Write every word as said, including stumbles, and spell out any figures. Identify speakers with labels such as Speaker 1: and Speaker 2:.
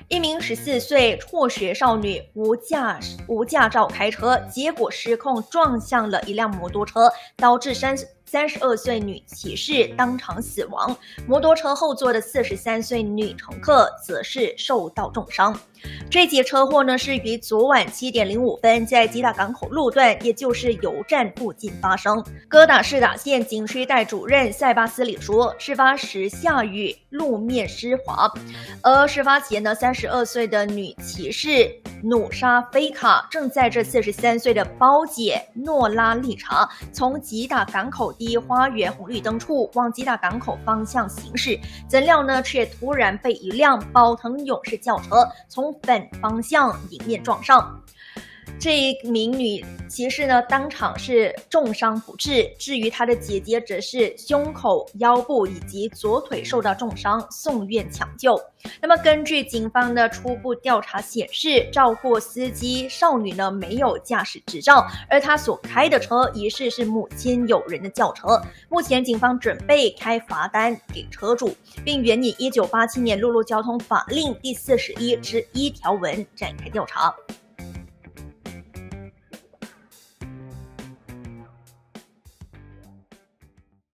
Speaker 1: 一名十四岁辍学少女无驾无驾照开车，结果失控撞向了一辆摩托车，导致三三十二岁女骑士当场死亡，摩托车后座的四十三岁女乘客则是受到重伤。这起车祸呢是于昨晚七点零五分在吉打港口路段，也就是油站附近发生。哥打士打县警区代主任塞巴斯里说，事发时下雨，路面湿滑，而事发前呢，三十二岁的女骑士努莎菲卡正载着四十三岁的胞姐诺拉丽查从吉打港口第一花园红绿灯处往吉打港口方向行驶，怎料呢却突然被一辆宝腾勇士轿车从反方向迎面撞上。这一名女骑士呢，当场是重伤不治，至于她的姐姐则是胸口、腰部以及左腿受到重伤，送院抢救。那么，根据警方的初步调查显示，肇祸司机少女呢没有驾驶执照，而她所开的车疑似是母亲友人的轿车。目前，警方准备开罚单给车主，并援引一九八七年陆路交通法令第四十一之一条文展开调查。